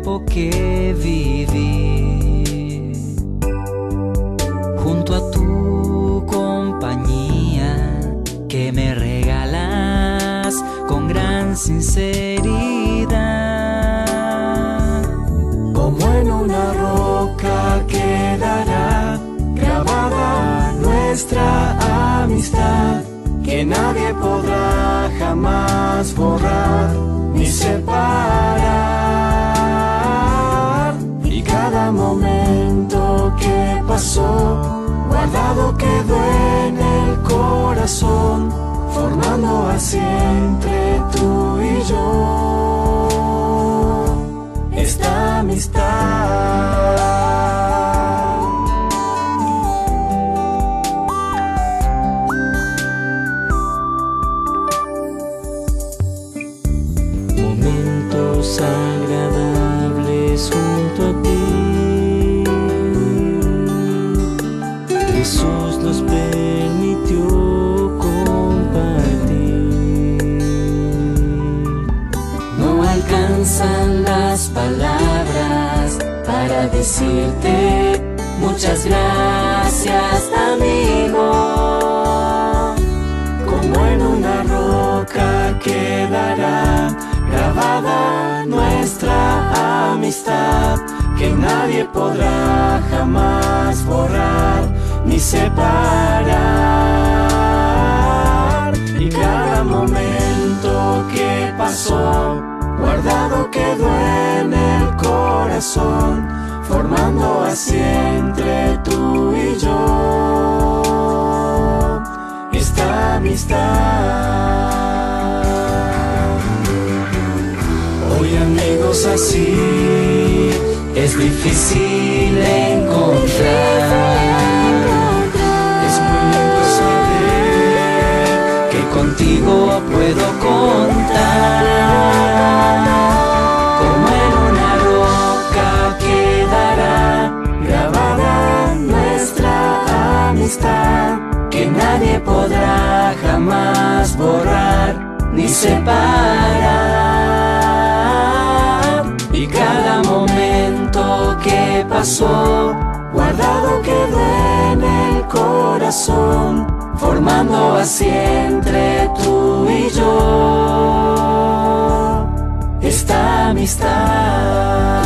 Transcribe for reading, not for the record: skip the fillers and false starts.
tiempo que viví junto a tu compañía, que me regalas con gran sinceridad. Como en una roca quedará grabada nuestra amistad, que nadie podrá jamás borrar ni separar. Y cada momento que pasó, guardado quedó en el corazón, formando así entre tú y yo esta amistad. Momentos agradables junto a ti, Jesús nos permitió compartir. No alcanzan las palabras para decirte muchas gracias, amigo. Como en una roca quedará grabada nuestra amistad, que nadie podrá jamás borrar ni separar. Y cada momento que pasó, guardado quedó en el corazón, formando así entre tú y yo esta amistad. Hoy amigos así es difícil encontrar. Es muy lindo saber que contigo puedo contar. Como en una roca quedará grabada nuestra amistad, que nadie podrá jamás borrar ni separar. Y cada momento que pasó, guardado quedó en el corazón, formando así entre tú y yo esta amistad.